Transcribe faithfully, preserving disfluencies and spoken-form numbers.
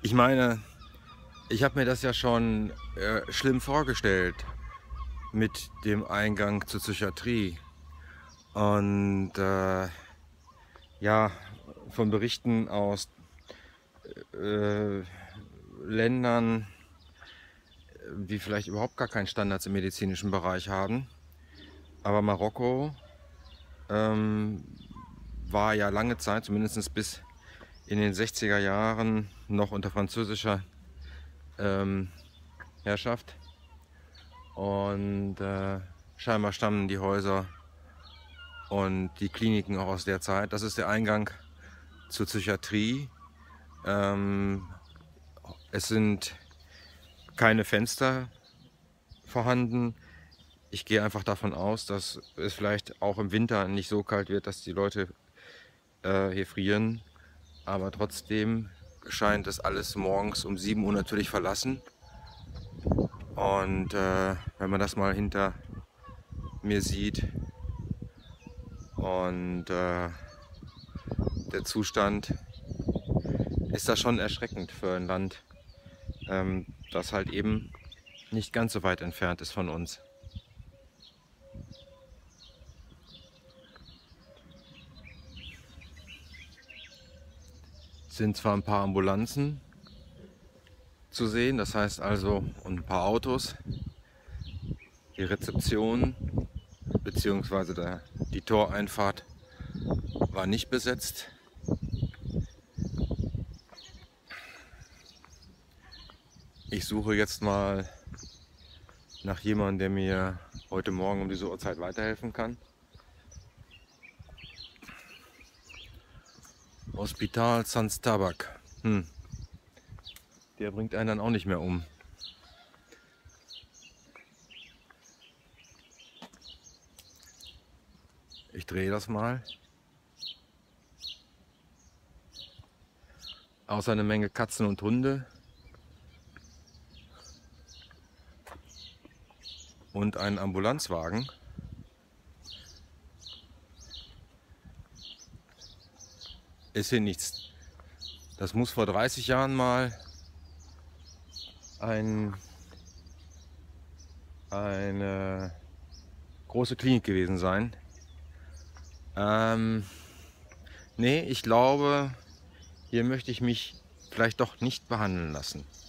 Ich meine, ich habe mir das ja schon äh, schlimm vorgestellt mit dem Eingang zur Psychiatrie. Und äh, ja, von Berichten aus äh, Ländern, die vielleicht überhaupt gar keinen Standards im medizinischen Bereich haben. Aber Marokko ähm, war ja lange Zeit, zumindest bis in den sechziger Jahren, noch unter französischer ähm, Herrschaft. Und äh, scheinbar stammen die Häuser und die Kliniken auch aus der Zeit. Das ist der Eingang zur Psychiatrie. Ähm, es sind keine Fenster vorhanden. Ich gehe einfach davon aus, dass es vielleicht auch im Winter nicht so kalt wird, dass die Leute äh, hier frieren. Aber trotzdem scheint es alles morgens um sieben Uhr natürlich verlassen. Und äh, wenn man das mal hinter mir sieht und äh, der Zustand, ist das schon erschreckend für ein Land, ähm, das halt eben nicht ganz so weit entfernt ist von uns. Es sind zwar ein paar Ambulanzen zu sehen, das heißt also und ein paar Autos. Die Rezeption bzw. die Toreinfahrt war nicht besetzt. Ich suche jetzt mal nach jemandem, der mir heute Morgen um diese Uhrzeit weiterhelfen kann. Hospital Sans Tabak. Hm. Der bringt einen dann auch nicht mehr um. Ich drehe das mal. Außer eine Menge Katzen und Hunde. Und ein Ambulanzwagen. Ist hier nichts. Das muss vor dreißig Jahren mal ein, eine große Klinik gewesen sein. Ähm, nee, ich glaube, hier möchte ich mich vielleicht doch nicht behandeln lassen.